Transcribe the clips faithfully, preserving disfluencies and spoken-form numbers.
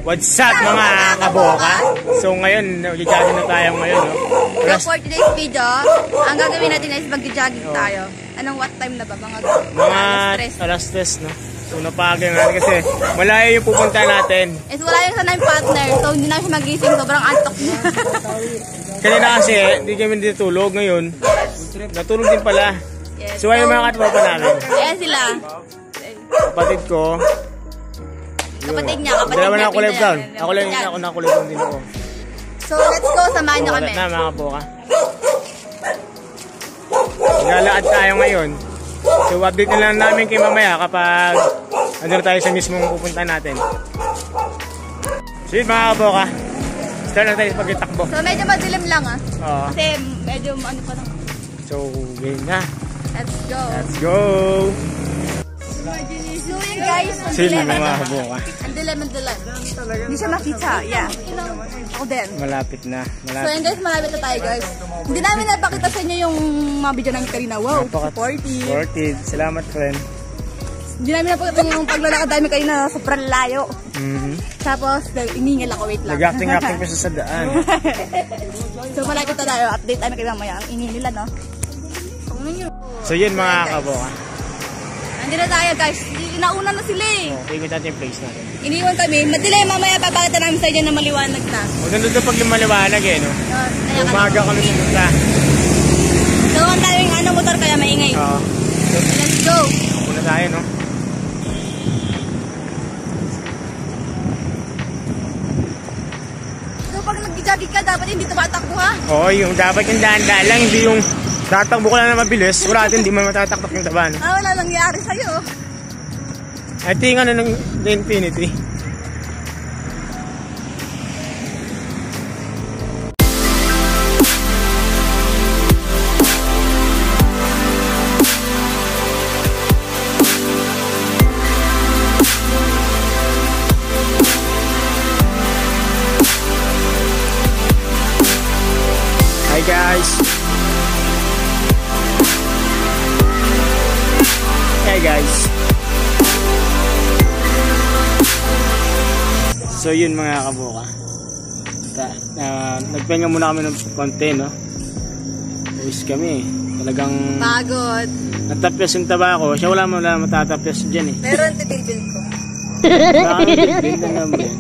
What's up mga kaboka? So ngayon, nag-jogging na tayo ngayon, no? So for today's video, ang gagawin natin is mag-jogging tayo. Anong what time na ba? Mga, mga alas tres, no? So napagay natin kasi malayo yung pupunta natin. Is wala yung sanay partner, so hindi na siya magising, sobrang antok niya. Kanina kasi, hindi kami ditulog ngayon. Natulog din pala. Yes. So ayun mga katopa namin. Ayan sila. Kapatid ko. Kapatid niya, kapatid Dalawa niya. na ako live down. Ako lang yung ako na live down din ako. So let's go, samahan niyo kami. Na mga kaboka. Naglalakad tayo ngayon. So update na lang namin kay mamaya kapag ano tayo sa mismong pupunta natin. So yun mga kaboka. Start na tayo sa pagkitakbo. So medyo madilim lang ah. Oo. Kasi medyo ano pa lang. So game na. Let's go. Let's go. So yun guys, ang Sino dilim. na mga kaboka? Ang dilim, ang dilim. Hindi siya makita, yeah. Ako din. Malapit na. Malapit. So yun guys, malapit na tayo guys. Hindi namin napakita sa inyo yung mga video namin kanina. Wow, supportive. Supportive. Salamat friend. Hindi namin napakita yung paglalakad namin kanina, sobrang layo. Mm-hmm. Tapos, iningil ako, wait lang. Nag-acting-acting pa sa daan. So malapit na tayo, update namin kayo mamaya. Ang ingin nila, no? So yun mga kaboka. Hindi na tayo guys, nauna na sila eh. Okay, ikot natin yung place natin. Iniwan kami, madilim, mamaya papakita namin sa inyo na maliwanag na. O nandun na pag lumaliwanag eh, no? Uh, Umaga kami pumunta. Doon tayo yung ano, motor kaya maingay. Oo. Let's go! Muna tayo, no? So pag nag-jogging ka, dapat hindi tumatakbo ha? Oo, yung dapat yung daan-daan lang, hindi yung tatakbo ko lang na mabilis. Wala din, hindi man matataktak yung taban. Ah, wala nangyari sa'yo. I think ano ng Infinity. Hi guys. Hey guys. So yun mga kaboka. Uh, nagpahinga muna kami ng konti, no? Uwis kami. Talagang Pagod. natapyas yung taba ko. Siya wala mo lang matatapyas dyan eh. Pero ang titilbil ko. Baka natitigil na naman yan.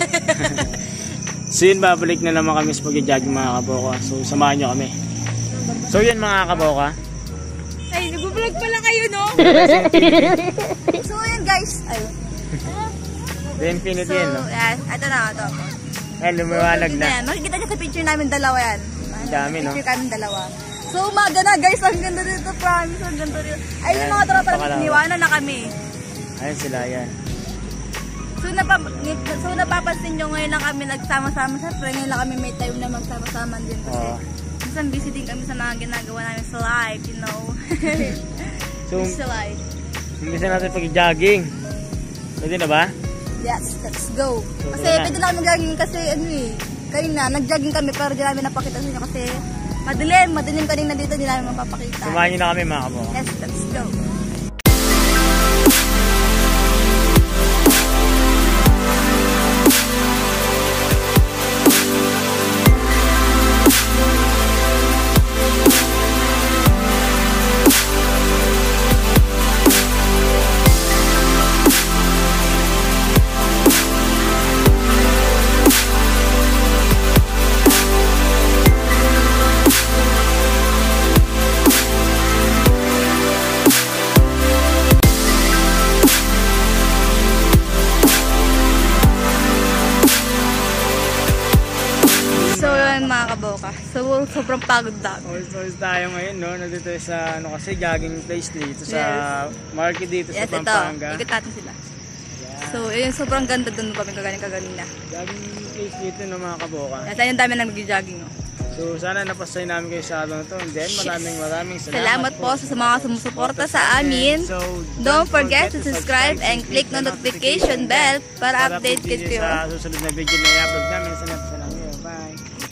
So yun, babalik na naman kami sa pag-jogging mga kaboka. So samahan nyo kami. So yun mga kaboka. Ay, nag-vlog pala kayo, no? So yun guys. Ayun. The Infinity So, yan, no? yes. Ito na, ito. Ay, lumiwanag So, na. yan. Makikita nyo sa picture namin dalawa yan. Ang dami, no? Picture kami dalawa. So, umaga na guys. Ang ganda dito, promise. Ang ganda dito. Ay, yung mga tropa namin, iniwanan na kami. Ayun sila, yan. So, napap so napapansin nyo ngayon lang kami nagsama-sama. Siyempre, ngayon lang kami may time na magsama-sama din. Kasi, Oo. minsan busy din kami sa mga ginagawa namin sa live, you know. So, sa live. umpisa natin pag-jogging. Pwede na ba? Yes, let's go. So, Kasi na. pwede na kami mag-jogging kasi ano eh. Kanina, nag-jogging kami pero di namin napakita sa inyo kasi madilim, madilim kanina dito, di namin mapapakita. Sumahan nyo na kami mga kaboka. Yes, let's go. Mga kaboka. So, sobrang pagod na. Also, tayo ngayon, no? Nandito sa, ano kasi, jogging place dito sa Yes. market dito Yes, sa Pampanga. ito. Ikot natin sila. Yeah. So, yun, sobrang ganda dun kami kagaling kaganina. Jogging place dito, no, mga kaboka. Yes, ayun, dami nang nag-jogging, no? So, sana napasay namin kayo sa araw na to. And then, maraming maraming salamat, Salamat po sa mga sumusuporta sa amin. So, Don't forget to subscribe and click the notification bell para update kayo. Sa susunod na video na i-upload namin. Salamat sa namin. Bye!